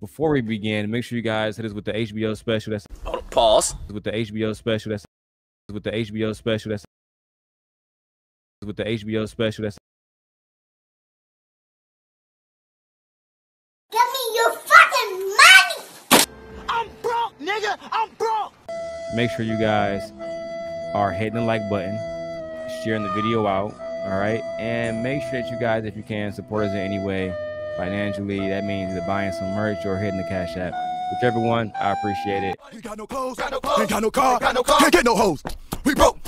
before we begin, make sure you guys hit us with the HBO special. That's Pause. with the HBO special. That's with the HBO special. That's with the HBO special. That's Give me your fucking money! I'm broke, nigga. I'm broke. make sure you guys are hitting the like button, sharing the video out, all right? And make sure that you guys, if you can, support us in any way financially. That means either buying some merch or hitting the Cash App. Whichever one, I appreciate it. We got no clothes, ain't got no car, can't get no hoes. We broke.